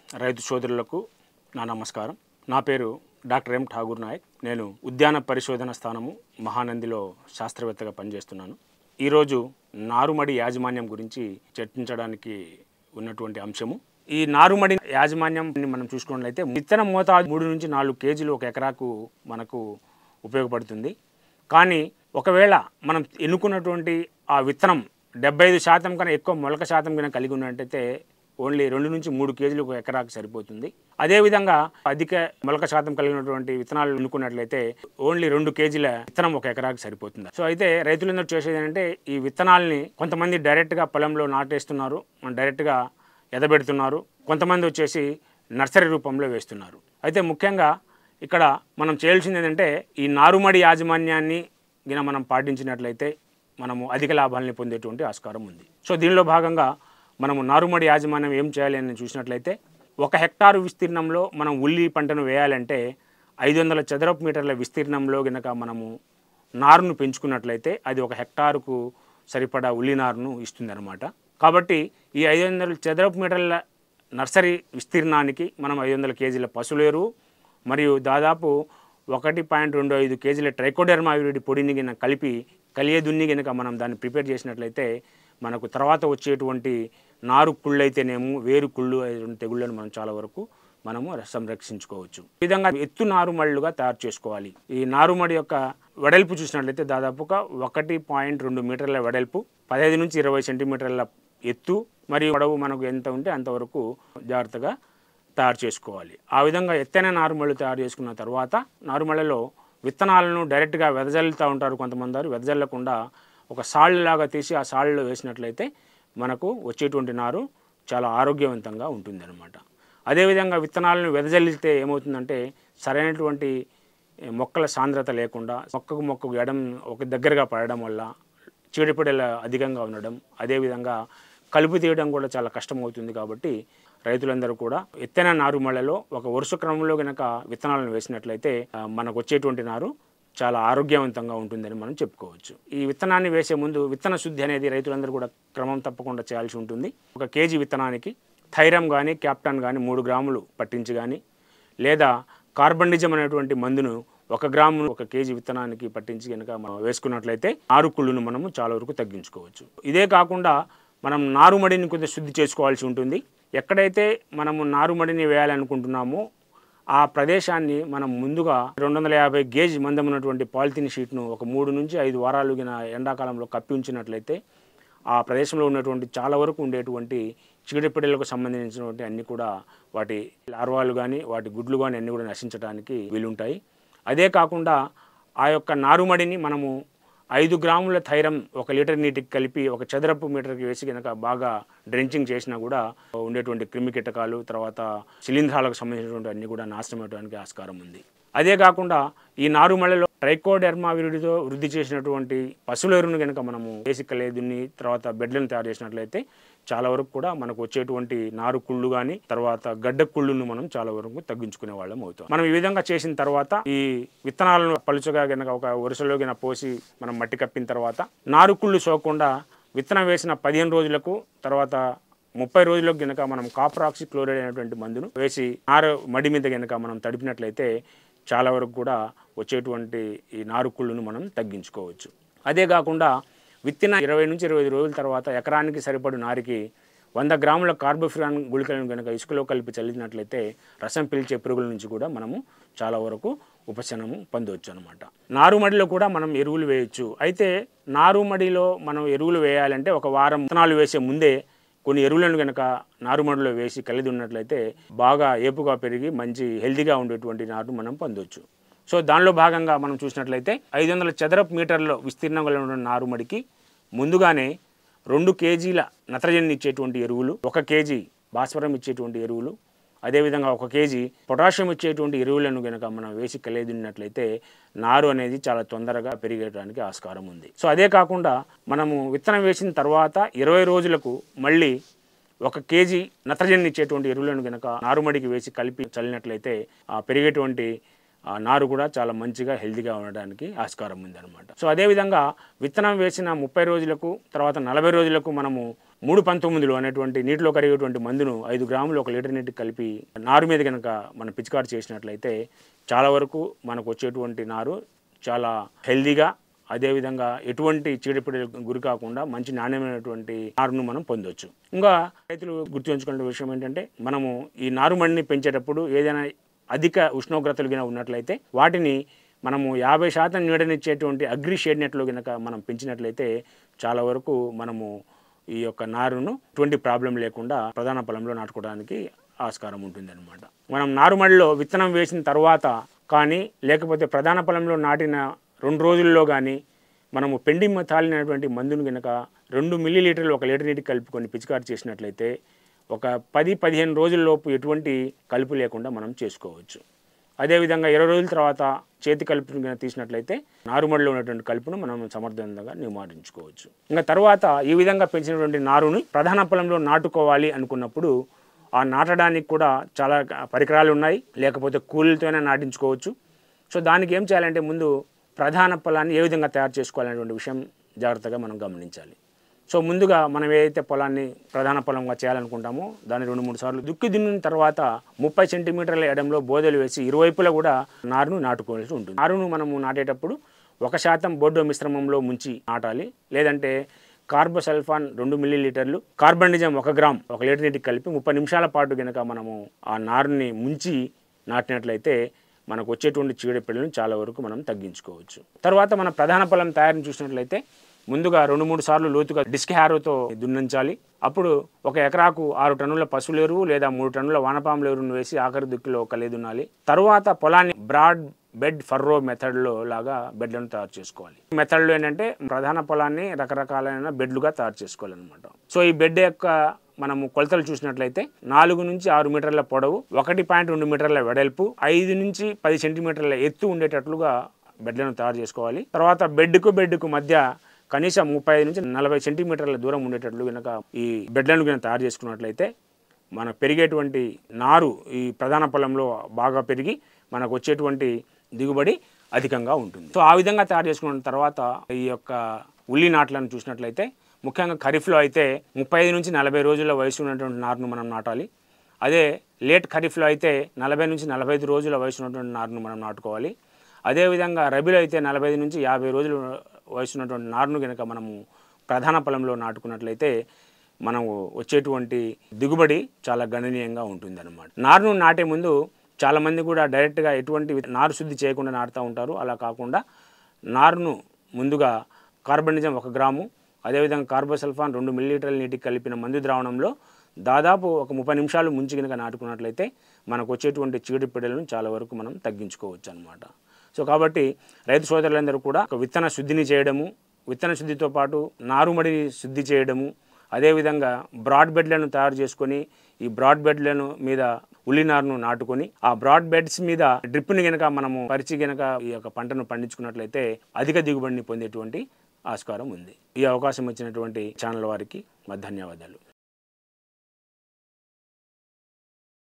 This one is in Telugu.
రైతు సోదరులకు నా నమస్కారం. నా పేరు డాక్టర్ ఎం ఠాగూర్ నాయక్. నేను ఉద్యాన పరిశోధన స్థానము మహానందిలో శాస్త్రవేత్తగా పనిచేస్తున్నాను. ఈరోజు నారుమడి యాజమాన్యం గురించి చర్చించడానికి ఉన్నటువంటి అంశము. ఈ నారుమడి యాజమాన్యం మనం చూసుకున్నట్లయితే విత్తనం మోతాదు 3 నుంచి 4 కేజీలు ఒక ఎకరాకు మనకు ఉపయోగపడుతుంది. కానీ ఒకవేళ మనం ఎన్నుకున్నటువంటి ఆ విత్తనం 75% కన్నా ఎక్కువ మొలక శాతం కన్నా కలిగి ఉన్నట్టయితే ఓన్లీ 2 నుంచి 3 కేజీలు ఒక ఎకరాకు సరిపోతుంది. అదేవిధంగా అధిక మొలక శాతం కలిగినటువంటి విత్తనాలు ఎన్నుకున్నట్లయితే ఓన్లీ 2 కేజీల విత్తనం ఒక ఎకరాకు సరిపోతుంది. సో అయితే రైతులందరూ చేసేది ఏంటంటే ఈ విత్తనాలని కొంతమంది డైరెక్ట్గా పొలంలో నాటేస్తున్నారు, డైరెక్ట్గా ఎదబెడుతున్నారు. కొంతమంది వచ్చేసి నర్సరీ రూపంలో వేస్తున్నారు. అయితే ముఖ్యంగా ఇక్కడ మనం చేయాల్సింది ఏంటంటే ఈ నారుమడి యాజమాన్యాన్ని మనం పాటించినట్లయితే మనము అధిక లాభాలని పొందేటువంటి ఆస్కారం ఉంది. సో దీనిలో భాగంగా మనము నారుమడి యాజమాన్యం ఏం చేయాలి అని చూసినట్లయితే 1 హెక్టారు విస్తీర్ణంలో మనం ఉల్లి పంటను వేయాలంటే 500 చదరపు మీటర్ల విస్తీర్ణంలో గనక మనము నారును పెంచుకున్నట్లయితే అది 1 హెక్టారుకు సరిపడా ఉల్లి నారును ఇస్తుందన్నమాట. కాబట్టి ఈ 500 చదరపు మీటర్ల నర్సరీ విస్తీర్ణానికి మనం 500 కేజీల పశువుల ఎరువు మరియు దాదాపు 1.25 కేజీల ట్రైకోడెర్మా విరిడి పొడిని గిన కలిపి కలియదున్ని గనక మనం దాన్ని ప్రిపేర్ చేసినట్లయితే మనకు తర్వాత వచ్చేటువంటి నారు కుళ్ళు అయితేనేమో వేరు కుళ్ళు తెగుళ్ళను మనం చాలా వరకు మనము సంరక్షించుకోవచ్చు. ఈ విధంగా ఎత్తు నారుమడులుగా తయారు చేసుకోవాలి. ఈ నారుమడి యొక్క వెడల్పు చూసినట్లయితే దాదాపుగా 1.2 మీటర్ల వెడల్పు, 15 నుంచి 20 సెంటీమీటర్ల ఎత్తు మరియు పొడవు మనకు ఎంత ఉంటే అంతవరకు జాగ్రత్తగా తయారు చేసుకోవాలి. ఆ విధంగా ఎత్తైన నారుమళ్ళు తయారు చేసుకున్న తర్వాత నారుమళ్ళలో విత్తనాలను డైరెక్ట్గా వెదజల్లుతూ ఉంటారు. కొంతమంది వెదజల్లకుండా ఒక సాళ్ళు లాగా తీసి ఆ సాళ్ళలో వేసినట్లయితే మనకు వచ్చేటువంటి నారు చాలా ఆరోగ్యవంతంగా ఉంటుందన్నమాట. అదేవిధంగా విత్తనాలను వెదజల్లితే ఏమవుతుందంటే సరైనటువంటి మొక్కల సాంద్రత లేకుండా మొక్కకు ఎడం ఒక దగ్గరగా పడడం వల్ల చీడపీడలు అధికంగా ఉండడం, అదేవిధంగా కలుపు తీయడం కూడా చాలా కష్టమవుతుంది. కాబట్టి రైతులందరూ కూడా ఎత్తైన నారుమళ్ళలో ఒక వరుస క్రమంలో కనుక విత్తనాలను వేసినట్లయితే మనకు వచ్చేటువంటి నారు చాలా ఆరోగ్యవంతంగా ఉంటుందని మనం చెప్పుకోవచ్చు. ఈ విత్తనాన్ని వేసే ముందు విత్తన శుద్ధి అనేది రైతులందరూ కూడా క్రమం తప్పకుండా చేయాల్సి ఉంటుంది. 1 కేజీ విత్తనానికి థైరమ్ కానీ క్యాప్టాన్ కానీ 3 గ్రాములు పట్టించి కానీ లేదా కార్బండిజం అనేటువంటి మందును 1 గ్రాము 1 కేజీ విత్తనానికి పట్టించి కనుక మనం వేసుకున్నట్లయితే నారు కుళ్ళును మనము చాలా వరకు తగ్గించుకోవచ్చు. ఇదే కాకుండా మనం నారుమడిని కొంచెం శుద్ధి చేసుకోవాల్సి ఉంటుంది. ఎక్కడైతే మనము నారుమడిని వేయాలనుకుంటున్నామో ఆ ప్రదేశాన్ని మనం ముందుగా 250 గేజ్ మందం ఉన్నటువంటి పాలిథిన్ షీట్ను ఒక 3 నుంచి 5 వారాలు ఎండాకాలంలో కప్పి ఉంచినట్లయితే ఆ ప్రదేశంలో ఉన్నటువంటి చాలా వరకు ఉండేటువంటి చీడపీడలకు సంబంధించినటువంటి అన్నీ కూడా వాటి లార్వాలు కానీ వాటి గుడ్లు కానీ అన్నీ కూడా నశించడానికి వీలుంటాయి. అదే కాకుండా ఆ యొక్క నారుమడిని మనము 5 గ్రాముల థైరమ్ 1 లీటర్ నీటికి కలిపి 1 చదరపు మీటర్కి వేసి కనుక బాగా డ్రెంచింగ్ చేసినా కూడా ఉండేటువంటి క్రిమి కీటకాలు తర్వాత శిలీంధ్రాలకు సంబంధించినటువంటి అన్ని కూడా నాశనం అవడానికి ఆస్కారం ఉంది. అదే కాకుండా ఈ నారుమళ్ళలో ట్రైకోడెర్మా విరిడితో వృద్ధి చేసినటువంటి పశువుల ఎరువును కనుక మనము వేసి కలియదున్ని తర్వాత బెడ్లను తయారు చేసినట్లయితే చాలా వరకు కూడా మనకు వచ్చేటువంటి నారు కుళ్ళు కానీ తర్వాత గడ్డ కుళ్ళును మనం చాలా వరకు తగ్గించుకునే వాళ్ళం అవుతాం. మనం ఈ విధంగా చేసిన తర్వాత ఈ విత్తనాలను పలుచగా కనుక ఒక వరుసలో కనుక పోసి మనం మట్టి కప్పిన తర్వాత నారు కుళ్ళు సోకకుండా విత్తనం వేసిన 15 రోజులకు తర్వాత 30 రోజులకు కనుక మనం కాపర్ ఆక్సీ క్లోరైడ్ అనేటువంటి మందును వేసి నారు మడి మీద కనుక మనం తడిపినట్లయితే చాలా వరకు కూడా వచ్చేటువంటి ఈ నారు కుళ్ళును మనం తగ్గించుకోవచ్చు. అదే కాకుండా విత్తిన 20 నుంచి 25 రోజుల తర్వాత ఎకరానికి సరిపడు నారికి 100 గ్రాముల కార్బోఫ్యూరాన్ గుళికలను కనుక ఇసుకలో కలిపి చల్లినట్లయితే రసం పీల్చే పురుగుల నుంచి కూడా మనము చాలా వరకు ఉపశమనము పొందవచ్చు అనమాట. నారుమడిలో కూడా మనం ఎరువులు వేయచ్చు. అయితే నారుమడిలో మనం ఎరువులు వేయాలంటే 1 వారం విత్తనాలు వేసే ముందే కొన్ని ఎరువులను కనుక నారుమడిలో వేసి కలిగి ఉన్నట్లయితే బాగా ఏపుగా పెరిగి మంచి హెల్తీగా ఉండేటువంటి నారు మనం పొందవచ్చు. సో దానిలో భాగంగా మనం చూసినట్లయితే 500 చదరపు మీటర్ల విస్తీర్ణం కలిగిన నారుమడికి ముందుగానే 2 కేజీల నత్రజని ఇచ్చేటువంటి ఎరువులు, 1 కేజీ భాస్వరం ఇచ్చేటువంటి ఎరువులు, అదేవిధంగా 1 కేజీ పొటాషియం ఇచ్చేటువంటి ఎరువులను కనుక మనం వేసి కలియదున్నట్లయితే నారు అనేది చాలా తొందరగా పెరిగేయడానికి ఆస్కారం ఉంది. సో అదే కాకుండా మనము విత్తనం వేసిన తర్వాత 20 రోజులకు మళ్ళీ 1 కేజీ నత్రజని ఇచ్చేటువంటి ఎరువులను కనుక నారుమడికి వేసి కలిపి చల్లినట్లయితే పెరిగేటువంటి నారు కూడా చాలా మంచిగా హెల్తీగా ఉండడానికి ఆస్కారం ఉందన్నమాట. సో అదేవిధంగా విత్తనం వేసిన 30 రోజులకు తర్వాత 40 రోజులకు మనము 319లో అనేటువంటి నీటిలో కరిగేటువంటి మందును 5 గ్రాములు 1 లీటర్ నీటికి కలిపి నారు మీద కనుక మనం పిచికారి చేసినట్లయితే చాలా వరకు మనకు వచ్చేటువంటి నారు చాలా హెల్దీగా, అదేవిధంగా ఎటువంటి చీడపీడలకు గురి కాకుండా మంచి నాణ్యమైనటువంటి నారును మనం పొందొచ్చు. ఇంకా రైతులు గుర్తుంచుకునే విషయం ఏంటంటే, మనము ఈ నారుమడిని పెంచేటప్పుడు ఏదైనా అధిక ఉష్ణోగ్రతలు గిన ఉన్నట్లయితే వాటిని మనము 50% నీడనిచ్చేటువంటి అగ్రి షేడ్ నెట్లో కనుక మనం పెంచినట్లయితే చాలా వరకు మనము ఈ యొక్క నారును ఎటువంటి ప్రాబ్లం లేకుండా ప్రధాన పొలంలో నాటుకోవడానికి ఆస్కారం ఉంటుందన్నమాట. మనం నారుమడిలో విత్తనం వేసిన తర్వాత కానీ లేకపోతే ప్రధాన పొలంలో నాటిన 2 రోజుల్లో కానీ మనము పెండి తాలినటువంటి మందును కనుక 2 మిల్లీలీటర్లు 1 లీటర్ నీటికి కలుపుకొని పిచికారి చేసినట్లయితే ఒక 10-15 రోజుల్లోపు ఎటువంటి కలుపు లేకుండా మనం చేసుకోవచ్చు. అదేవిధంగా 20 రోజుల తర్వాత చేతి కలుపును కనుక తీసినట్లయితే నారుమడిలో ఉన్నటువంటి కలుపును మనం సమర్థవంతంగా నివారించుకోవచ్చు. ఇంకా తర్వాత ఈ విధంగా పెంచినటువంటి నారుని ప్రధాన పొలంలో నాటుకోవాలి అనుకున్నప్పుడు ఆ నాటడానికి కూడా చాలా పరికరాలు ఉన్నాయి, లేకపోతే కూలీలతోనే నాటించుకోవచ్చు. సో దానికి ఏం చేయాలంటే ముందు ప్రధాన పొలాన్ని ఏ విధంగా తయారు చేసుకోవాలనేటువంటి విషయం జాగ్రత్తగా మనం గమనించాలి. సో ముందుగా మనం ఏదైతే పొలాన్ని ప్రధాన పొలంగా చేయాలనుకుంటామో దాన్ని 2-3 సార్లు దుక్కి దున్నిన తర్వాత 30 సెంటీమీటర్ల ఎడంలో బోదెలు వేసి ఇరువైపులా కూడా నారును నాటుకోవాల్సి ఉంటుంది. నారును మనము నాటేటప్పుడు 1% బోర్డో మిశ్రమంలో ముంచి నాటాలి. లేదంటే కార్బోసల్ఫాన్ 2 మిల్లీలీటర్లు, కార్బనిజం 1 గ్రామ్ 1 లీటర్ నీటికి కలిపి 30 నిమిషాల పాటు కనుక మనము ఆ నారుని ముంచి నాటినట్లయితే మనకు వచ్చేటువంటి చీడపీడలను చాలా వరకు మనం తగ్గించుకోవచ్చు. తర్వాత మన ప్రధాన పొలం తయారీని చూసినట్లయితే ముందుగా 2-3 సార్లు లోతుగా డిస్క్ హ్యారోతో దున్నించాలి. అప్పుడు 1 ఎకరాకు 6 టన్నుల పశువుల ఎరువు లేదా 3 టన్నుల వానపాముల ఎరువును వేసి ఆఖరి దుక్కిలో కలే దున్నాలి. తర్వాత పొలాన్ని బ్రాడ్ బెడ్ ఫర్రో మెథడ్లో లాగా బెడ్లను తయారు చేసుకోవాలి. మెథడ్లో ఏంటంటే ప్రధాన పొలాన్ని రకరకాలైన బెడ్లుగా తయారు చేసుకోవాలన్నమాట. సో ఈ బెడ్ యొక్క మనము కొలతలు చూసినట్లయితే 4 నుంచి 6 మీటర్ల పొడవు, 1.2 మీటర్ల వెడల్పు, 5 నుంచి 10 సెంటీమీటర్ల ఎత్తు ఉండేటట్లుగా బెడ్లను తయారు చేసుకోవాలి. తర్వాత బెడ్కు మధ్య కనీసం 35 నుంచి 40 సెంటీమీటర్ల దూరం ఉండేటట్లు కనుక ఈ బెడ్లను కనుక తయారు చేసుకున్నట్లయితే మనకు పెరిగేటువంటి నారు ఈ ప్రధాన పొలంలో బాగా పెరిగి మనకు వచ్చేటువంటి దిగుబడి అధికంగా ఉంటుంది. సో ఆ విధంగా తయారు చేసుకున్న తర్వాత ఈ యొక్క ఉల్లి నాట్లను చూసినట్లయితే ముఖ్యంగా ఖరీఫ్లో అయితే 35 నుంచి 40 రోజుల వయసు ఉన్నటువంటి నారును మనం నాటాలి. అదే లేట్ ఖరీఫ్లో అయితే 40 నుంచి 45 రోజుల వయసు ఉన్నటువంటి నారును మనం నాటుకోవాలి. అదేవిధంగా రబీలో అయితే 45 నుంచి 50 రోజుల వయసు ఉన్నటువంటి నారును కనుక మనము ప్రధాన పొలంలో నాటుకున్నట్లయితే మనము వచ్చేటువంటి దిగుబడి చాలా గణనీయంగా ఉంటుందన్నమాట. నారును నాటే ముందు చాలామంది కూడా డైరెక్ట్గా ఎటువంటి నారు శుద్ధి చేయకుండా నాటుతూ ఉంటారు. అలా కాకుండా నారును ముందుగా కార్బనిజం 1 గ్రాము, అదేవిధంగా కార్బోసల్ఫాన్ 2 మిల్లీలీటర్ల నీటికి కలిపిన మందు ద్రావణంలో దాదాపు ఒక 30 నిమిషాలు ముంచి కనుక నాటుకున్నట్లయితే మనకు వచ్చేటువంటి చీడపీడలను చాలా వరకు మనం తగ్గించుకోవచ్చు అన్నమాట. సో కాబట్టి రైతు సోదరులందరూ కూడా ఒక విత్తన శుద్ధిని చేయడము, విత్తన శుద్ధితో పాటు నారుమడిని శుద్ధి చేయడము, అదేవిధంగా బ్రాడ్ బెడ్లను తయారు చేసుకొని ఈ బ్రాడ్ బెడ్లను మీద ఉల్లినారును నాటుకొని ఆ బ్రాడ్ బెడ్స్ మీద డ్రిప్ని కనుక మనము పరిచి కనుక ఈ యొక్క పంటను పండించుకున్నట్లయితే అధిక దిగుబడిని పొందేటువంటి ఆస్కారం ఉంది. ఈ అవకాశం ఇచ్చినటువంటి ఛానల్ వారికి మా ధన్యవాదాలు.